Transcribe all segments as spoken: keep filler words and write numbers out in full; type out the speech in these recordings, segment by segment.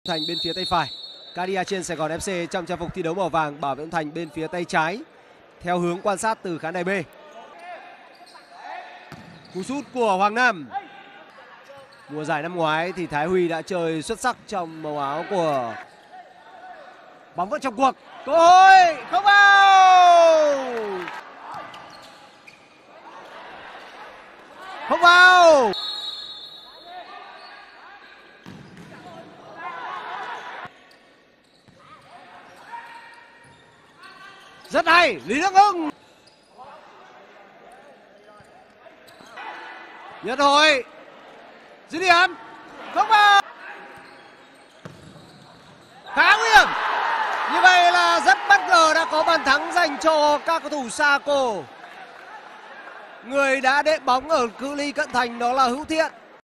Thành bên phía tay phải, Cadia trên Sài Gòn ép xê trong trang phục thi đấu màu vàng, Bảo Vệ Ông Thành bên phía tay trái theo hướng quan sát từ khán đài B. Cú sút của Hoàng Nam. Mùa giải năm ngoái thì Thái Huy đã chơi xuất sắc trong màu áo của bóng vẫn trong cuộc. Cơ hội không vào, không vào. Rất hay, Lý Đức Hưng. Nhất hồi dứt điểm không vào, khá nguy hiểm. Như vậy là rất bất ngờ đã có bàn thắng dành cho các cầu thủ Saco. Người đã đệm bóng ở cự ly cận thành đó là Hữu Thiện.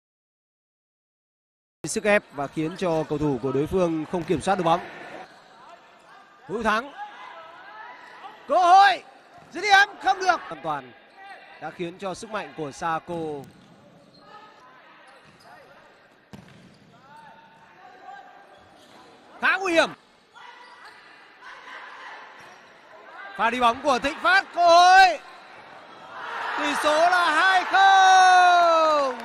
Sức ép và khiến cho cầu thủ của đối phương không kiểm soát được bóng. Hữu Thắng, cơ hội dứt điểm không được, hoàn toàn đã khiến cho sức mạnh của Saco khá nguy hiểm. Pha đi bóng của Thịnh Phát, cơ hội, tỷ số là hai không.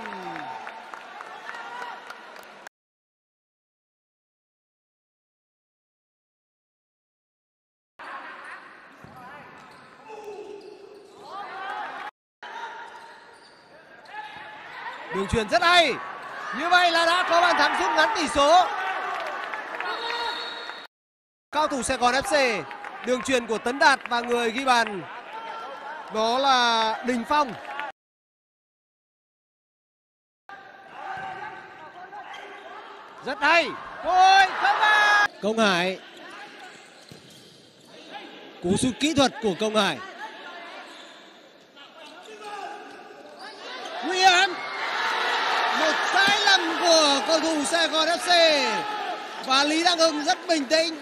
Đường chuyền rất hay, như vậy là đã có bàn thắng rút ngắn tỷ số. Cao thủ Sài Gòn ép xê, đường chuyền của Tấn Đạt và người ghi bàn đó là Đình Phong. Rất hay, ôi không vào. Công Hải, cú sút kỹ thuật của Công Hải. Nguy hiểm, một sai lầm của cầu thủ Sài Gòn ép xê và Lý Đăng Hưng rất bình tĩnh.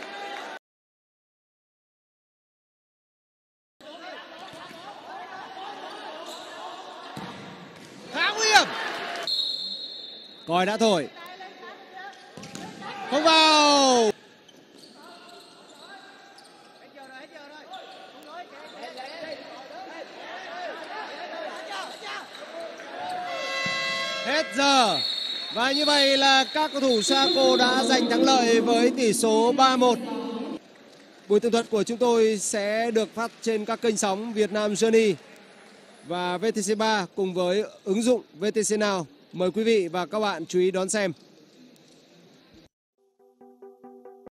Khá nguy hiểm, còi đã thổi, không vào. Hết giờ. Và như vậy là các cầu thủ Saco đã giành thắng lợi với tỷ số ba một. Buổi tường thuật của chúng tôi sẽ được phát trên các kênh sóng Việt Nam Journey và vê tê xê ba cùng với ứng dụng vê tê xê Now. Mời quý vị và các bạn chú ý đón xem.